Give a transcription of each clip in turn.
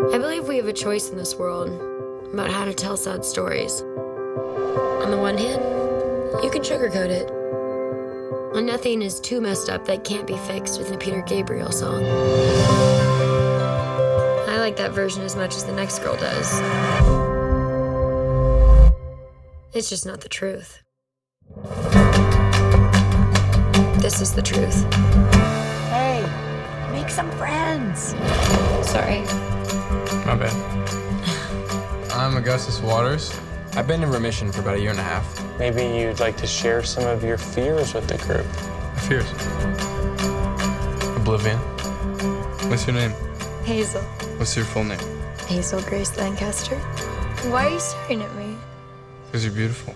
I believe we have a choice in this world about how to tell sad stories. On the one hand, you can sugarcoat it. And nothing is too messed up that can't be fixed with a Peter Gabriel song. I like that version as much as the next girl does. It's just not the truth. This is the truth. Hey, make some friends. Sorry. My bad. I'm Augustus Waters. I've been in remission for about 1.5 years. Maybe you'd like to share some of your fears with the group. Fears? Oblivion. What's your name? Hazel. What's your full name? Hazel Grace Lancaster. Why are you staring at me? Because you're beautiful.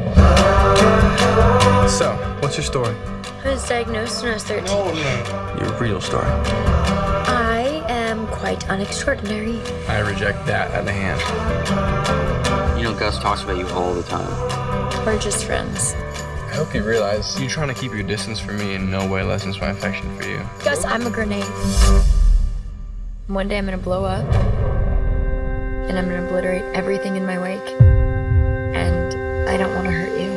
So, what's your story? I was diagnosed when I was 13. Your real story. I am quite unextraordinary. I reject that out of hand. You know, Gus talks about you all the time. We're just friends. I hope you realize you trying to keep your distance from me in no way lessens my affection for you. Gus, I'm a grenade. One day I'm gonna blow up, and I'm gonna obliterate everything in my wake. And I don't want to hurt you.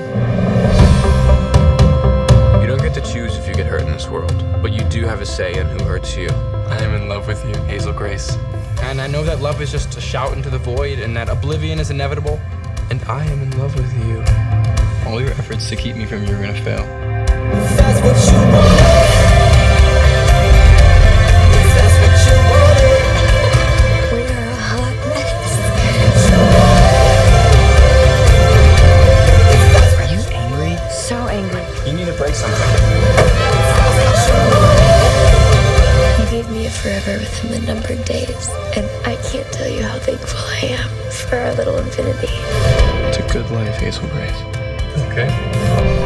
You don't get to choose if you get hurt in this world, but you do have a say in who hurts you. I am in love with you, Hazel Grace. And I know that love is just a shout into the void, and that oblivion is inevitable. And I am in love with you. All your efforts to keep me from you are gonna fail. If that's what you want. If that's what you want. We are a hot mess. Are you angry? So angry. You need to break something. You gave me a forever within the numbered days, and I can't tell you how thankful I am for our little infinity. It's a good life, Hazel Grace. Okay.